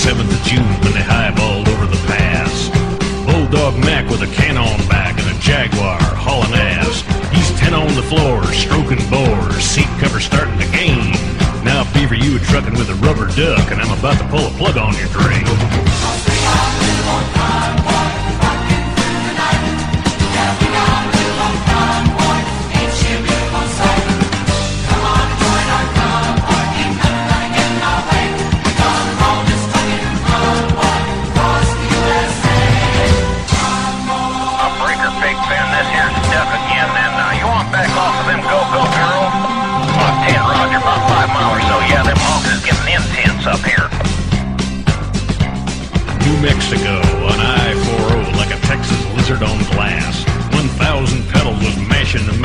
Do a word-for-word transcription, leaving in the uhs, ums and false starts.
seventh of June when they highballed over the pass. Bulldog Mac with a can-on back and a Jaguar hauling ass. He's ten on the floor, stroking bores, seat cover starting to gain. Now Beaver, you were trucking with a rubber duck, and I'm about to pull a plug on your drain. Up here. New Mexico on I four oh like a Texas lizard on glass. One thousand pedals was mashing the